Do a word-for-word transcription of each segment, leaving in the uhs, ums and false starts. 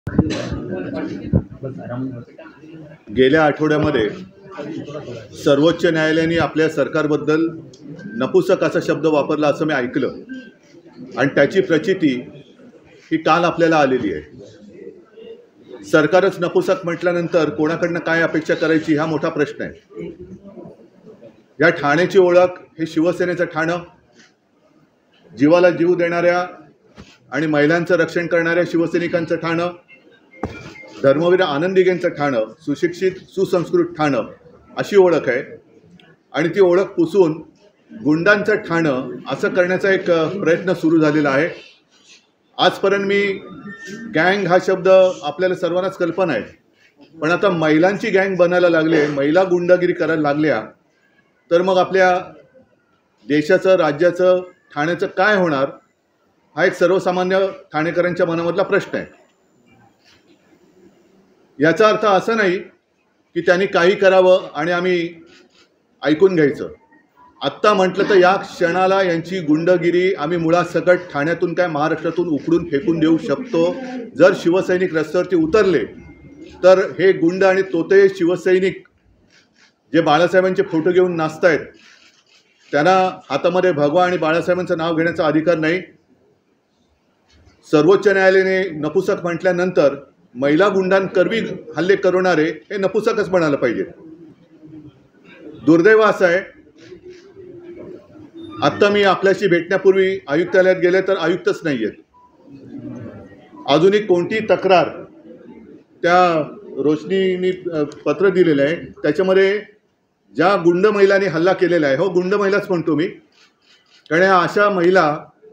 गेल्या आठवड्यामध्ये सर्वोच्च न्यायालयाने आपल्या सरकारबद्दल नपुसक असा शब्द वापरला असं मी ऐकलं आणि त्याची प्रचिती ही काल आपल्याला आलेली आहे। सरकारच नपुसक म्हटल्यानंतर कोणाकडनं काय अपेक्षा करायची हा मोठा प्रश्न आहे। या ठाण्याची ओळख हे शिवसेनेचं ठाणं, जीवाला जीव देणाऱ्या आणि महिलांचं रक्षण करणाऱ्या शिवसैनिकांचं ठाणं, धर्मवीर आनंद दिघेंचं ठाणं, सुशिक्षित सुसंस्कृत ठाणं अशी ओळख आहे। आणि ती ओळख पुसून गुंडांचं ठाणं असं करण्याचा एक प्रयत्न सुरू झालेला आहे। आजपर्यंत मी गँग हा शब्द आपल्याला सर्वांनाच कल्पना आहे, पण आता महिलांची गँग बनायला लागले, महिला गुंडागिरी करायला लागल्या, तर मग आपल्या देशाचं राज्याचं ठाण्याचं काय होणार हा एक सर्वसामान्य ठाणेकरांच्या मनामधला प्रश्न आहे। याचा अर्थ असा नाही की त्यांनी काही करावं आणि आम्ही ऐकून घ्यायचं। आत्ता म्हटलं तर या क्षणाला यांची गुंडगिरी आम्ही मुळासकट ठाण्यातून काय महाराष्ट्रातून उकडून फेकून देऊ शकतो। जर शिवसैनिक रस्त्यावरती उतरले तर हे गुंड आणि तोते शिवसैनिक जे बाळासाहेबांचे फोटो घेऊन नाचतायत त्यांना हातामध्ये भगवा आणि बाळासाहेबांचं नाव घेण्याचा अधिकार नाही। सर्वोच्च न्यायालयाने नपुसक म्हटल्यानंतर महिला गुंडांकरवी हल्ले करणारे हे नपुसकच म्हणायला पाहिजे। दुर्दैव असं आहे, आत्ता मी आपल्याशी भेटण्यापूर्वी आयुक्तालयात गेले तर आयुक्तच नाही आहेत। अजूनही कोणतीही तक्रार त्या रोशनीनी पत्र दिलेलं आहे त्याच्यामध्ये ज्या गुंड महिलांनी हल्ला केलेला आहे, हो गुंड महिलाच म्हणतो मी, कारण ह्या अशा महिला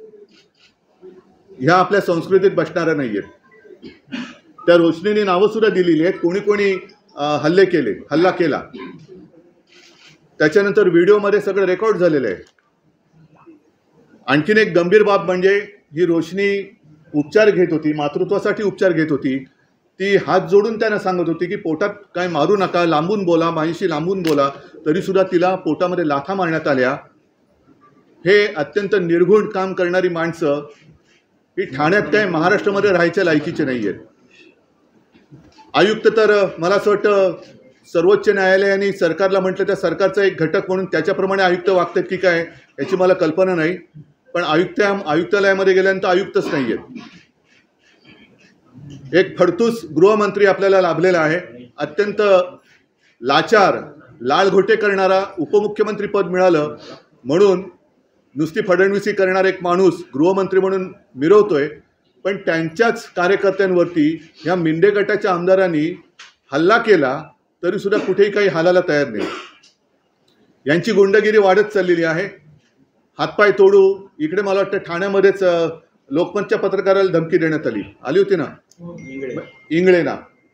ह्या आपल्या संस्कृतीत बसणाऱ्या नाही आहेत। त्या रोशनीने नावंसुद्धा दिलेली आहेत, कोणी कोणी हल्ले केले, हल्ला केला, त्याच्यानंतर व्हिडिओमध्ये सगळं रेकॉर्ड झालेलं आहे। आणखीन एक गंभीर बाब म्हणजे ही रोशनी उपचार घेत होती, मातृत्वासाठी उपचार घेत होती। ती हात जोडून त्यांना सांगत होती की पोटात काय मारू नका, लांबून बोला, माझ्याशी लांबून बोला, तरीसुद्धा तिला पोटामध्ये लाथा मारण्यात आल्या। हे अत्यंत निर्घुण काम करणारी माणसं ही ठाण्यात काय महाराष्ट्रामध्ये राहायच्या लायकीचे नाही आहेत। आयुक्त तर मला असं वाटतं सर्वोच्च न्यायालयाने सरकारला म्हटलं त्या सरकारचा एक घटक म्हणून त्याच्याप्रमाणे आयुक्त वागतात की काय याची मला कल्पना नाही, पण आयुक्त आयुक्तालयामध्ये गेल्यानंतर आयुक्तच नाही आहेत। एक फडतूस गृहमंत्री आपल्याला लाभलेला आहे, अत्यंत लाचार लाळघोटे करणारा उपमुख्यमंत्री पद मिळालं म्हणून नुसती फडणवीसी करणारा एक माणूस गृहमंत्री म्हणून मिरवतोय, पण त्यांच्याच कार्यकर्त्यांवरती या मिंडे गटाच्या आमदारांनी हल्ला केला तरीसुद्धा कुठेही काही हालायला तयार नाही। यांची गुंडगिरी वाढत चाललेली आहे। हातपाय तोडू, इकडे मला वाटतं ठाण्यामध्येच लोकमतच्या पत्रकाराला धमकी देण्यात आली आली होती ना, इंगळेना,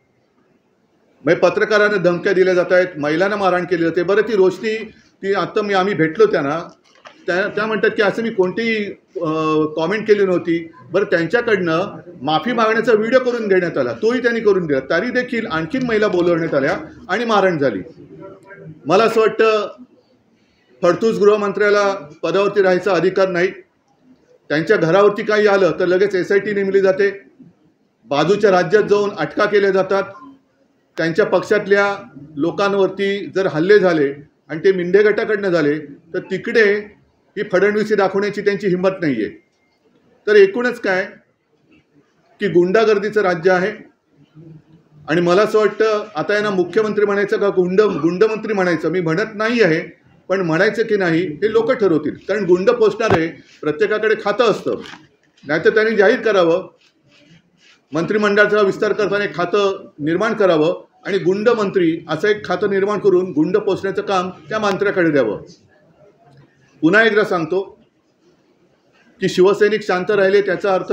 मग पत्रकारांना धमक्या दिल्या जात आहेत, महिलांना मारहाण केली जाते। बरं ती रोशनी ती आत्ता मी आम्ही भेटलो त्यांना, त्या त्या म्हणतात की असं मी कोणतीही कॉमेंट केली नव्हती। बरं त्यांच्याकडनं माफी मागण्याचा व्हिडिओ करून घेण्यात आला, तोही त्यांनी करून दिला, तरी देखील आणखीन महिला बोलवण्यात आल्या आणि मारहाण झाली। मला असं वाटतं फडतूस गृहमंत्र्याला पदावरती राहायचा अधिकार नाही। त्यांच्या घरावरती काही आलं तर लगेच एस आय टी नेमली जाते, बाजूच्या राज्यात जाऊन अटका केल्या जातात। त्यांच्या पक्षातल्या लोकांवरती जर हल्ले झाले आणि ते मिंडे गटाकडनं झाले तर तिकडे ही फडणवीसी दाखवण्याची त्यांची हिंमत नाही आहे। तर एकूणच काय की गुंडागर्दीचं राज्य आहे आणि मला असं वाटतं आता यांना मुख्यमंत्री म्हणायचं का गुंड गुंडमंत्री म्हणायचं मी म्हणत नाही आहे, पण म्हणायचं की नाही हे लोक ठरवतील। कारण गुंड पोचणारे प्रत्येकाकडे खातं असतं, नाहीतर त्यांनी जाहीर करावं, मंत्रिमंडळाचा विस्तार करताना एक खातं निर्माण करावं आणि गुंड मंत्री असं एक खातं निर्माण करून गुंड पोचण्याचं काम त्या मंत्र्याकडे द्यावं। पुन्हा एकदा सांगतो की शिवसैनिक शांत राहिले त्याचा अर्थ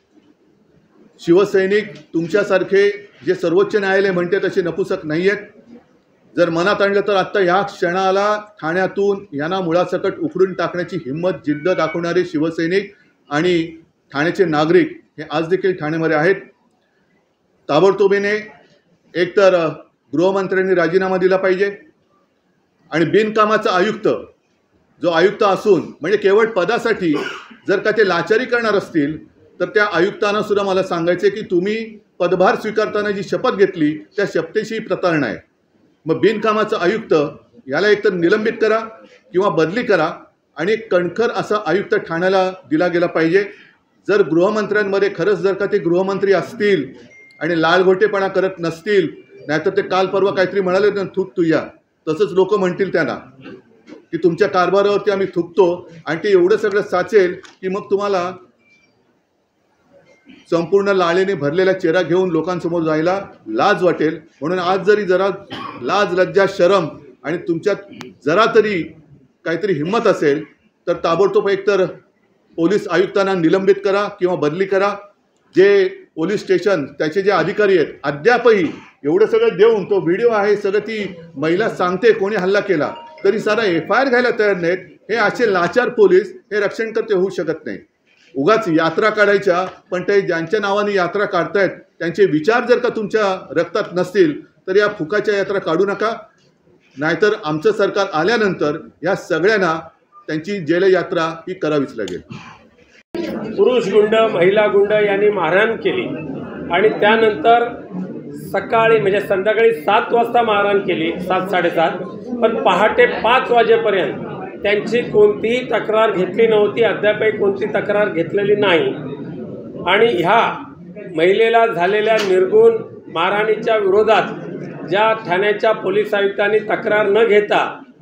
शिवसैनिक तुमच्यासारखे जे सर्वोच्च न्यायालय म्हणते तसे नपुसक नाही आहेत। जर मनात आणलं तर आत्ता या क्षणाला ठाण्यातून यांना मुळासकट उखडून टाकण्याची हिंमत जिद्द दाखवणारे शिवसैनिक आणि ठाण्याचे नागरिक हे आज देखील ठाण्यामध्ये आहेत। ताबडतोबीने एकतर गृहमंत्र्यांनी राजीनामा दिला पाहिजे आणि बिनकामाचा आयुक्त जो आयुक्त असून म्हणजे केवळ पदासाठी जर का ते लाचारी करणार असतील तर त्या आयुक्तांना सुद्धा मला सांगायचे की तुम्ही पदभार स्वीकारताना जी शपथ घेतली त्या शपथेची प्रतारणा आहे। मग बिनकामाचा आयुक्त याला एकतर निलंबित करा किंवा बदली करा आणि एक कणखर असा आयुक्त ठाण्याला दिला गेला पाहिजे। जर गृहमंत्र्यांमध्ये खरंच जर का ते गृहमंत्री असतील आणि लालघोटेपणा करत नसतील, नाहीतर ते काल परवा काहीतरी म्हणाले ना, थूक तुया, तसंच लोक म्हणतील त्यांना की तुमच्या कारभारावरती आम्ही थुकतो आणि ते एवढं सगळं साचेल की मग तुम्हाला संपूर्ण लाळेने भरलेला चेहरा घेऊन लोकांसमोर जायला लाज वाटेल। म्हणून आज जरी जरा लाज लज्जा शरम आणि तुमच्यात जरा तरी काहीतरी हिंमत असेल तर ताबडतोब एकतर पोलीस आयुक्तांना निलंबित करा किंवा बदली करा। जे पोलीस स्टेशन त्याचे जे अधिकारी आहेत अद्यापही एवढं सगळं देऊन तो व्हिडिओ आहे सगळं ती महिला सांगते कोणी हल्ला केला तरी सारा एफ आय आर घ्यायला तयार नाहीत। हे असे लाचार पोलीस हे रक्षणकर्ते होऊ शकत नाही। उगाच यात्रा काढायच्या, पण ते ज्यांच्या नावाने यात्रा काढतायत त्यांचे विचार जर का तुमच्या रक्तात नसतील तर या फुकाच्या यात्रा काढू नका, नाहीतर आमचं सरकार आल्यानंतर या सगळ्यांना त्यांची जेलयात्रा ही करावीच लागेल। पुरुष गुंड महिला गुंड यांनी मारहाण केली आणि त्यानंतर सकाळी म्हणजे संध्याकाळी सात वाजता मारहाण केली, सात साडेसात, पण पहाटे पाच वाजेपर्यंत त्यांची कोणतीही तक्रार घेतली नव्हती, अद्यापही कोणती तक्रार घेतलेली नाही। आणि ह्या महिलेला झालेल्या निर्गुण मारहाणीच्या विरोधात ज्या ठाण्याच्या पोलीस आयुक्तांनी तक्रार न घेता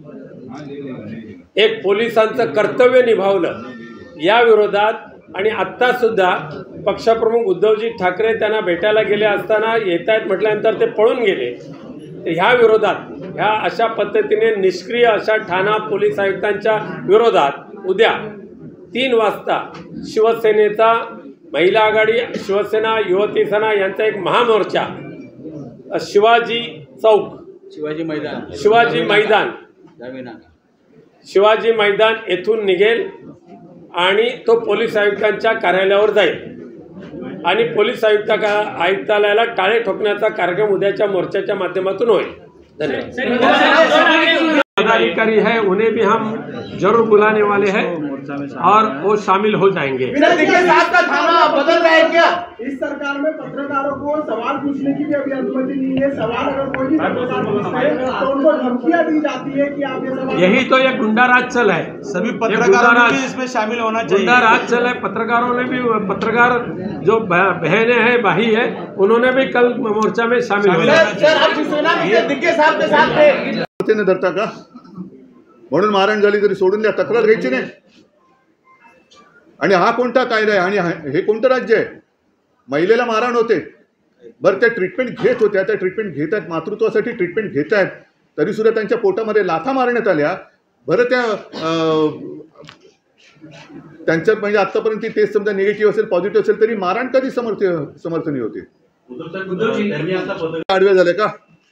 एक पोलिसांचं कर्तव्य निभावलं, या विरोधात आणि आत्तासुद्धा पक्षप्रमुख उद्धवजी ठाकरे त्यांना भेटायला गेले असताना येत आहेत म्हटल्यानंतर ते पळून गेले। ह्या विरोधात ह्या अशा पद्धतीने निष्क्रिय अशा ठाणा पोलीस आयुक्तांच्या विरोधात उद्या तीन वाजता शिवसेनेचा महिला आघाडी, शिवसेना, युवती सेना यांचा एक महामोर्चा शिवाजी चौक, शिवाजी मैदान शिवाजी मैदान शिवाजी मैदान येथून निघेल आणि तो पोलीस आयुक्तांच्या कार्यालयावर जाईल आणि पोलीस आयुक्त आयुक्तालयाला टाळे ठोकण्याचा कार्यक्रम उद्याच्या मोर्चाच्या माध्यमातून होईल। धन्यवाद। पदाधिकारी है उन्हें भी हम जरूर बुलाने वाले हैं और वो शामिल हो जाएंगे। का थाना बदल रहा है क्या? इस सरकार में पत्रकारों को सवाल पूछने की भी अभी अनुमति नहीं है। सवाल अगर कोई भी पत्रकार पूछता है तो उनको धमकियां दी जाती है कि आप ये सवाल, यही तो ये गुंडा राज चल है। सभी पत्रकारों ने भी इसमें शामिल होना चाहिए। गुंडा राज चल है, पत्रकारों ने भी, पत्रकार जो बहनें हैं भाई है उन्होंने भी कल मोर्चा में शामिल होना चाहिए। धरता का म्हणून मारहाण झाली तरी सोडून द्या, तक्रार घ्यायची नाही। आणि हा कोणता कायदा आहे आणि हे कोणतं राज्य आहे? महिलेला मारहाण होते, बरं त्या ट्रीटमेंट घेत होत्या, त्या ट्रीटमेंट घेत आहेत, मातृत्वासाठी ट्रीटमेंट घेत आहेत, तरीसुद्धा त्यांच्या पोटामध्ये लाथा मारण्यात आल्या। बरं त्या त्यांच्यात म्हणजे आत्तापर्यंत ती टेस्ट समजा निगेटिव्ह असेल पॉझिटिव्ह असेल तरी मारहाण कधी समर्थ समर्थनीय होते? आडवे झाले का?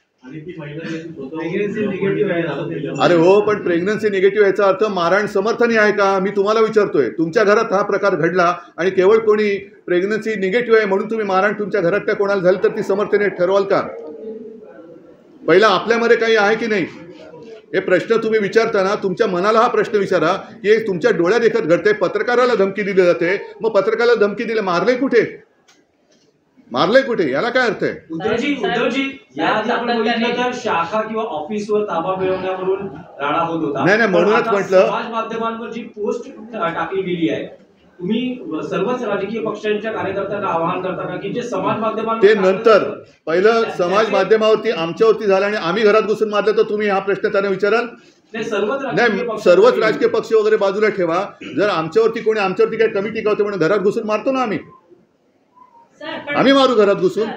अरे हो, पण प्रेग्नन्सी निगेटिव्ह याचा अर्थ मारहाण समर्थनीय आहे का? मी तुम्हाला विचारतोय। तुमच्या घरात हा प्रकार घडला आणि केवळ कोणी प्रेग्नन्सी निगेटिव्ह आहे म्हणून तुम्ही मारहाण तुमच्या घरात त्या कोणाला झाली तर ती समर्थनीय ठरवाल का? पहिला आपल्यामध्ये काही आहे की नाही हे प्रश्न तुम्ही विचारताना तुमच्या मनाला हा प्रश्न विचारा की हे तुमच्या डोळ्यात देखत घडते। पत्रकाराला धमकी दिली जाते, मग पत्रकाराला धमकी दिले, मारले कुठे? मारले कुठे? याला काय अर्थ आहे? उद्धवजी उद्धवजी या आधी आपण बघितलं तर शाखा किंवा ऑफिसवर ताबा मिळवण्यावरून राडा होत होता। नाही नाही, म्हणूनच म्हटलं समाज माध्यमांवर जी पोस्ट टाकली गेली आहे, तुम्ही सर्वच राजकीय पक्षांच्या कार्यकर्त्यांना आवाहन करताना की जे समाज माध्यमांवर ते नंतर पहिलं समाज माध्यमावरती आमच्यावरती झालं आणि आम्ही घरात घुसून मारलं तर तुम्ही हा प्रश्न त्यांना विचाराल? नाही, सर्वच राजकीय पक्ष वगैरे बाजूला ठेवा। जर आमच्यावरती कोणी आमच्यावरती काही कमी टीका होते म्हणून घरात घुसून मारतो ना आम्ही, आम्ही मारू घरात घुसून?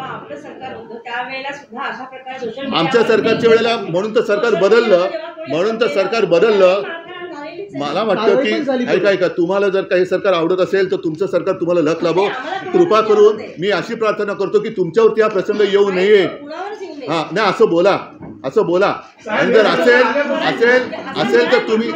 आमच्या सरकारच्या वेळेला म्हणून तर सरकार बदललं, म्हणून तर सरकार बदललं। मला वाटतं की ऐका ऐका तुम्हाला जर काही सरकार आवडत असेल तर तुमचं सरकार तुम्हाला लक लाभो। कृपा करून मी अशी प्रार्थना करतो की तुमच्यावरती हा प्रसंग येऊ नये। हा नाही, असं बोला, असं बोला। आणि जर असेल असेल असेल तर तुम्ही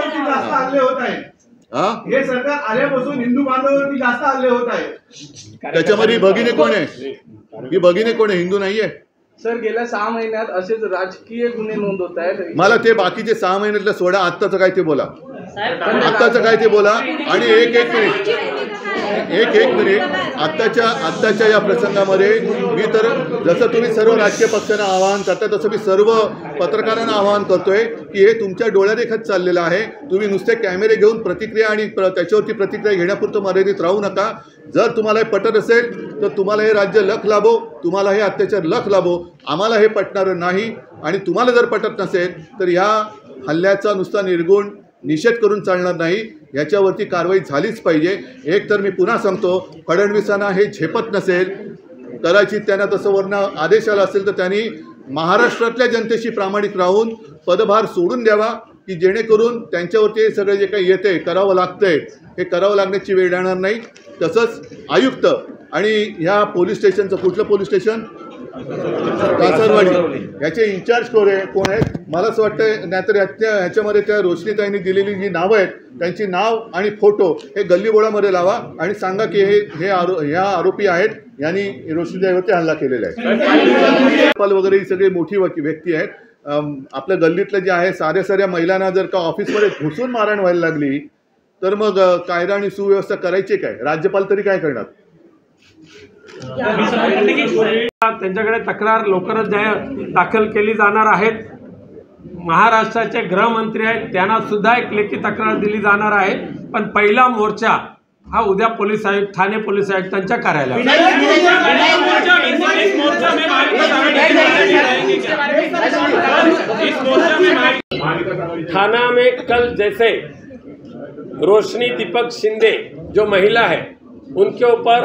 हा हे सरकार आल्यापासून हिंदू बांधवांवरती जास्त हल्ले होत आहे। त्याच्यामध्ये भगिनी कोण आहे? ही भगिनी कोण आहे? हिंदू नाहीये? सर गेल्या सहा महिन्यात असेच राजकीय गुन्हे नोंद होत आहेत. मला ते बाकीचे सहा महिन्यातलं सोडा, आत्ताचं काय ते बोला, आत्ताचं काय ते बोला. आणि एक एक मिनिट एक एक मिनिट आत्ताच्या आत्ताच्या या प्रसंगामध्ये मी तर जसं तुम्ही सर्व राजकीय पक्षांना आवाहन करता तसं मी सर्व पत्रकारांना आवाहन करतोय की हे तुमच्या डोळ्यादेखत चाललेलं आहे. तुम्ही नुसते कॅमेरे घेऊन प्रतिक्रिया आणि प्र त्याच्यावरती प्रतिक्रिया घेण्यापुरतं मर्यादित राहू नका. जर तुम्हाला हे पटत असेल तर तुम्हाला हे राज्य लख लाभो, तुम्हाला हे अत्याचार लख लाभो. आम्हाला हे पटणारं नाही. आणि तुम्हाला जर पटत नसेल तर ह्या हल्ल्याचा नुसता निर्गुण निषेध करून चालणार नाही, याच्यावरती कारवाई झालीच पाहिजे. एक तर मी पुन्हा सांगतो, फडणवीसांना हे झेपत नसेल, कदाचित त्यांना तसं वर्ण आदेश आला असेल तर त्यांनी महाराष्ट्रातल्या जनतेशी प्रामाणिक राहून पदभार सोडून द्यावा, की जेणेकरून त्यांच्यावरती हे सगळं जे काही येते करावं लागतंय हे करावं लागण्याची वेळ येणार नाही. तसंच आयुक्त आणि ह्या पोलीस स्टेशनचं, कुठलं पोलीस स्टेशन, कासारवाडी, ह्याचे इन्चार्ज कोण आहे कोण आहेत मला असं वाटतं. नाहीतर ह्याच्या ह्याच्यामध्ये त्या रोशनीताईंनी दिलेली जी नावं आहेत त्यांची नाव आणि फोटो हे गल्लीबोळामध्ये लावा आणि सांगा की हे हे आरो ह्या आरोपी आहेत, यांनी रोशनीताईवरती हल्ला केलेला आहे. पाल वगैरे ही सगळी मोठी व्यक्ती आहेत. आपल्या गल्लीतलं जे आहे साऱ्या साऱ्या महिलांना जर का ऑफिसमध्ये घुसून मारहाण व्हायला लागली तर मग कायदा आणि सुव्यवस्था करायची काय? राज्यपाल तरी काय करणार? त्यांच्याकडे तक्रार लवकरच दाखल केली जाणार आहेत. महाराष्ट्राचे गृहमंत्री आहेत, त्यांना सुद्धा एक लेखी तक्रार दिली जाणार आहे. पण पहिला मोर्चा हा उद्या पोलीस आयुक्त, ठाणे पोलीस आयुक्तांच्या कार्यालयात. थाना में कल जैसे रोशनी दीपक शिंदे जो महिला है उनके ऊपर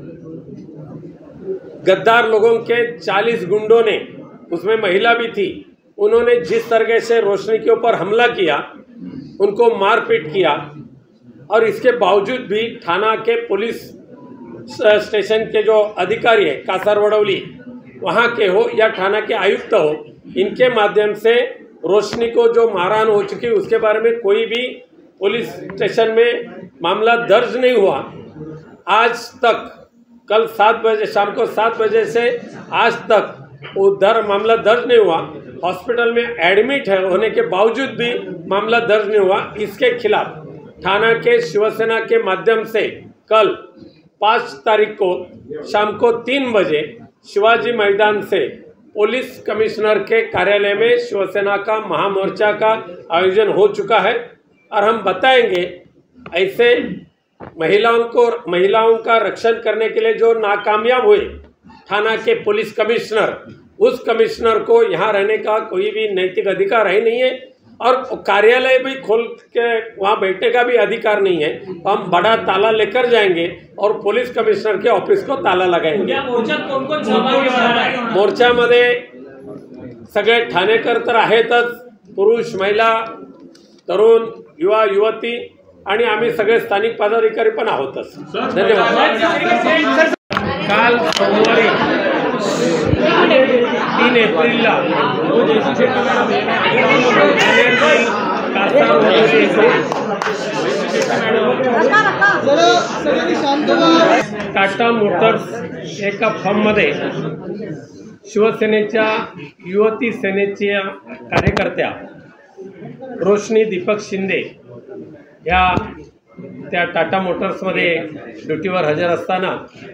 गद्दार लोगों के चालीस गुंडों ने, उसमें महिला भी थी, उन्होंने जिस तरह से रोशनी के ऊपर हमला किया, उनको मारपीट किया, और इसके बावजूद भी थाना के पुलिस स्टेशन के जो अधिकारी है कासारवडौली वहाँ के हो या थाना के आयुक्त हो, इनके माध्यम से रोशनी को जो मारहाण हो चुकी उसके बारे में कोई भी पुलिस स्टेशन में मामला दर्ज नहीं हुआ आज तक। कल सात बजे शाम को सात बजे से आज तक उधर मामला दर्ज नहीं हुआ। हॉस्पिटल में एडमिट है होने के बावजूद भी मामला दर्ज नहीं हुआ। इसके खिलाफ थाना के शिवसेना के माध्यम से कल पाँच तारीख को शाम को तीन बजे शिवाजी मैदान से पुलिस कमिश्नर के कार्यालय में शिवसेना का महामोर्चा का आयोजन हो चुका है। और हम बताएंगे ऐसे महिलाओं को महिलाओं का रक्षण करने के लिए जो नाकामयाब हुए थाना के पुलिस कमिश्नर, उस कमिश्नर को यहाँ रहने का कोई भी नैतिक अधिकार ही नहीं है और कार्यालय भी खोल के वहाँ बैठने का भी अधिकार नहीं है। हम बड़ा ताला लेकर जाएंगे और पुलिस कमिश्नर के ऑफिस को ताला लगाएंगे। मोर्चामध्ये सगळे ठाणेकर तर आहेतच, पुरुष, महिला, तरुण, युवा, युवती आणि आम्ही सगळे स्थानिक पदाधिकारी पण आहोतच। धन्यवाद। काल सोमवारी तीन एप्रिलला टाटा मोटर्स एका फॉर्ममध्ये शिवसेनेच्या युवती सेनेच्या कार्यकर्त्या रोशनी दीपक शिंदे या त्या टाटा मोटर्समध्ये ड्युटीवर हजर असताना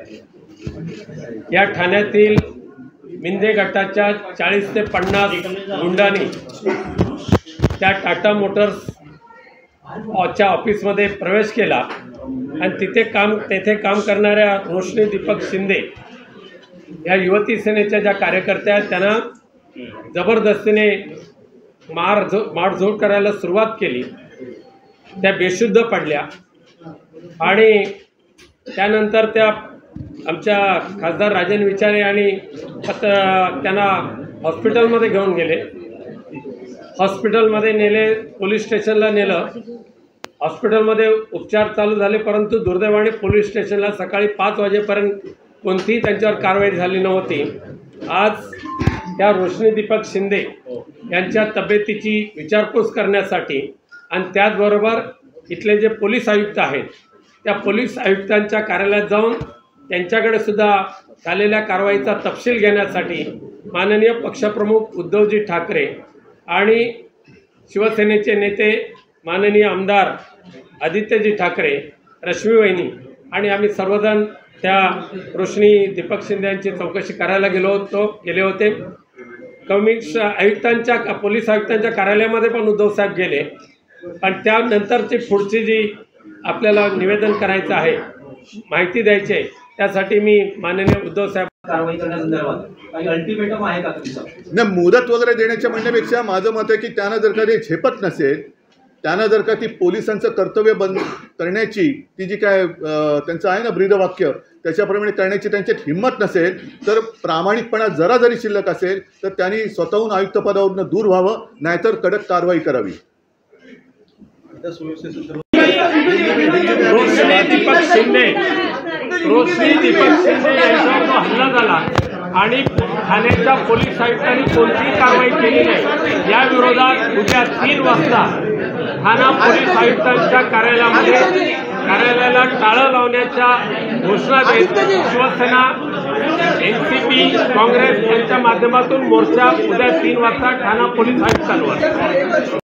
या ठाण्यातील मिंदे गटाच्या चाळीस ते पन्नास गुंडांनी त्या टाटा मोटर्स च्या ऑफिसमध्ये प्रवेश केला आणि तिथे काम तेथे काम करणाऱ्या रोशनी दीपक शिंदे या युवती सेनेच्या ज्या कार्यकर्त्या आहेत त्यांना जबरदस्तीने मार मारझोड करायला सुरुवात केली। त्या बेशुद्ध पडल्या आणि त्यानंतर त्या आमच्या खासदार राजन विचारे आणि त्यांना हॉस्पिटलमध्ये घेऊन गेले। हॉस्पिटलमध्ये नेले, पोलीस स्टेशनला नेलं, हॉस्पिटलमध्ये उपचार चालू झाले, परंतु दुर्दैवाने पोलीस स्टेशनला सकाळी पाच वाजेपर्यंत कोणतीही त्यांच्यावर कारवाई झाली नव्हती। आज त्या रोशनी दीपक शिंदे यांच्या तब्येतीची विचारपूस करण्यासाठी आणि त्याचबरोबर इथले जे पोलीस आयुक्त आहेत त्या पोलीस आयुक्तांच्या कार्यालयात जाऊन त्यांच्याकडे सुद्धा झालेल्या कारवाईचा तपशील घेण्यासाठी माननीय पक्षप्रमुख उद्धवजी ठाकरे आणि शिवसेनेचे नेते माननीय आमदार आदित्यजी ठाकरे, रश्मी वहिनी आणि आम्ही सर्वजण त्या रोशनी दीपक शिंदे यांची चौकशी करायला गेलो होतो गेले होते. कमिश आयुक्तांच्या पोलीस आयुक्तांच्या कार्यालयामध्ये पण उद्धव साहेब गेले. पण त्यानंतरची पुढची जी आपल्याला निवेदन करायचं आहे, माहिती द्यायची आहे, त्यासाठी मी माननीय उद्धव साहेब कारवाई करण्यासंदर्भात काही अल्टिमेटम आहे का तुमचा? नाही, मुदत वगैरे देण्याच्या म्हणण्यापेक्षा माझं मत आहे की त्यानं जर का ते झेपत नसेल, त्यानं जर का ती पोलिसांचं कर्तव्य बंद करण्याची ती जी काय अं, त्यांचं आहे ना ब्रीदवाक्य, त्याच्याप्रमाणे करण्याची त्यांच्यात हिंमत नसेल, तर प्रामाणिकपणा जरा जरी शिल्लक असेल तर त्यांनी स्वतःहून आयुक्त पदावरून दूर व्हावं, नाहीतर कडक कारवाई करावी. रोशनी दीपक शिंदे रोशनी दीपक शिंदे यांच्यावर जो हल्ला झाला आणि ठाण्याच्या पोलीस आयुक्तांनी कोणतीही कारवाई केली नाही, या विरोधात उद्या तीन वाजता ठाणा पोलीस आयुक्तांच्या कार्यालयामध्ये कार्यालयाला टाळं लावण्याच्या घोषणा देत Shiv Sena, N C P, Congress यांच्या माध्यमातून मोर्चा उद्या तीन वाजता ठाणा पोलीस आयुक्तांवर.